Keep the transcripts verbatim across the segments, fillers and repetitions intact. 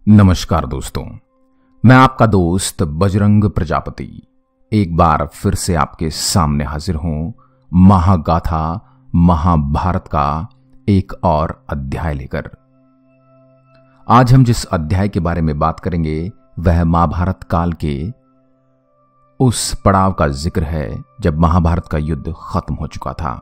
नमस्कार दोस्तों, मैं आपका दोस्त बजरंग प्रजापति एक बार फिर से आपके सामने हाजिर हूं महागाथा महाभारत का एक और अध्याय लेकर। आज हम जिस अध्याय के बारे में बात करेंगे वह महाभारत काल के उस पड़ाव का जिक्र है जब महाभारत का युद्ध खत्म हो चुका था।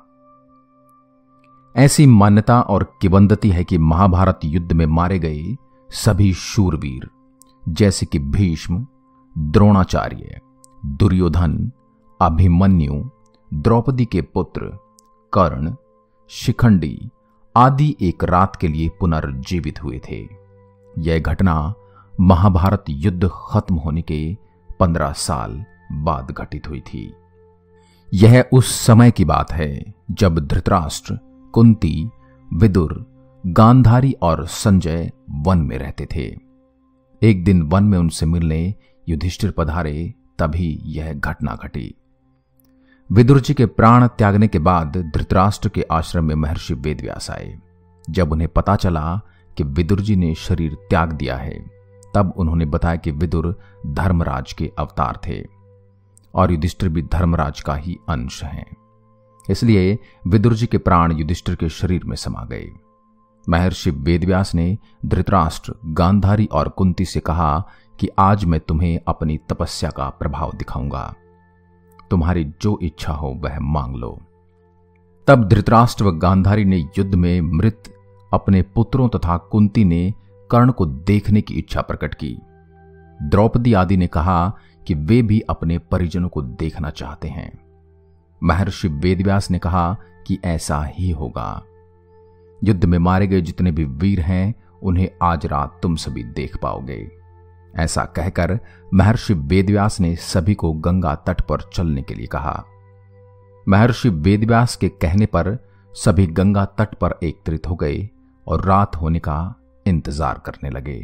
ऐसी मान्यता और किंवदंती है कि महाभारत युद्ध में मारे गए सभी शूरवीर जैसे कि भीष्म, द्रोणाचार्य, दुर्योधन, अभिमन्यु, द्रौपदी के पुत्र कर्ण, शिखंडी आदि एक रात के लिए पुनर्जीवित हुए थे। यह घटना महाभारत युद्ध खत्म होने के पंद्रह साल बाद घटित हुई थी। यह उस समय की बात है जब धृतराष्ट्र, कुंती, विदुर, गांधारी और संजय वन में रहते थे। एक दिन वन में उनसे मिलने युधिष्ठिर पधारे, तभी यह घटना घटी। विदुर जी के प्राण त्यागने के बाद धृतराष्ट्र के आश्रम में महर्षि वेदव्यास आए। जब उन्हें पता चला कि विदुर जी ने शरीर त्याग दिया है, तब उन्होंने बताया कि विदुर धर्मराज के अवतार थे और युधिष्ठिर भी धर्मराज का ही अंश हैं। इसलिए विदुर जी के प्राण युधिष्ठिर के शरीर में समा गए। महर्षि वेदव्यास ने धृतराष्ट्र, गांधारी और कुंती से कहा कि आज मैं तुम्हें अपनी तपस्या का प्रभाव दिखाऊंगा। तुम्हारी जो इच्छा हो वह मांग लो। तब धृतराष्ट्र व गांधारी ने युद्ध में मृत अपने पुत्रों तथा कुंती ने कर्ण को देखने की इच्छा प्रकट की। द्रौपदी आदि ने कहा कि वे भी अपने परिजनों को देखना चाहते हैं। महर्षि वेदव्यास ने कहा कि ऐसा ही होगा। युद्ध में मारे गए जितने भी वीर हैं उन्हें आज रात तुम सभी देख पाओगे। ऐसा कहकर महर्षि वेदव्यास ने सभी को गंगा तट पर चलने के लिए कहा। महर्षि वेदव्यास के कहने पर सभी गंगा तट पर एकत्रित हो गए और रात होने का इंतजार करने लगे।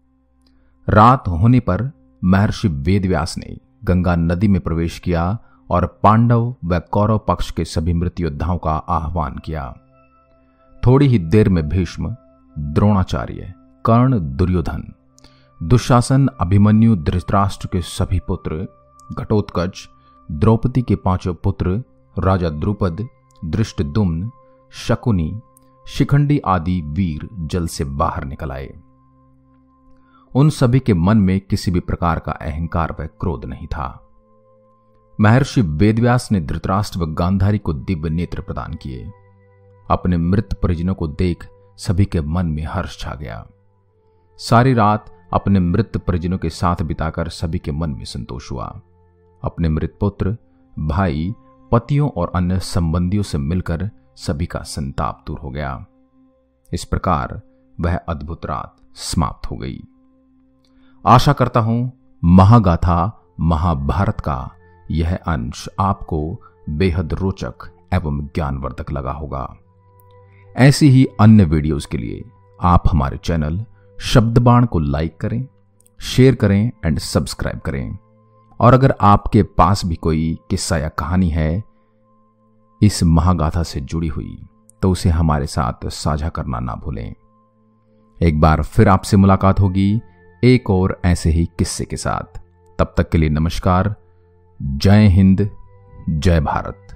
रात होने पर महर्षि वेदव्यास ने गंगा नदी में प्रवेश किया और पांडव व कौरव पक्ष के सभी मृत योद्धाओं का आह्वान किया। थोड़ी ही देर में भीष्म, द्रोणाचार्य, कर्ण, दुर्योधन, दुशासन, अभिमन्यु, धृतराष्ट्र के सभी पुत्र, घटोत्कच, द्रौपदी के पांचों पुत्र, राजा द्रुपद, धृष्टद्युम्न, शकुनी, शिखंडी आदि वीर जल से बाहर निकल आए। उन सभी के मन में किसी भी प्रकार का अहंकार व क्रोध नहीं था। महर्षि वेदव्यास ने धृतराष्ट्र व गांधारी को दिव्य नेत्र प्रदान किए। अपने मृत परिजनों को देख सभी के मन में हर्ष छा गया। सारी रात अपने मृत परिजनों के साथ बिताकर सभी के मन में संतोष हुआ। अपने मृत पुत्र, भाई, पतियों और अन्य संबंधियों से मिलकर सभी का संताप दूर हो गया। इस प्रकार वह अद्भुत रात समाप्त हो गई। आशा करता हूं महागाथा महाभारत का यह अंश आपको बेहद रोचक एवं ज्ञानवर्धक लगा होगा। ऐसी ही अन्य वीडियोस के लिए आप हमारे चैनल शब्दबाण को लाइक करें, शेयर करें एंड सब्सक्राइब करें। और अगर आपके पास भी कोई किस्सा या कहानी है इस महागाथा से जुड़ी हुई तो उसे हमारे साथ साझा करना ना भूलें। एक बार फिर आपसे मुलाकात होगी एक और ऐसे ही किस्से के साथ। तब तक के लिए नमस्कार। जय हिंद, जय भारत।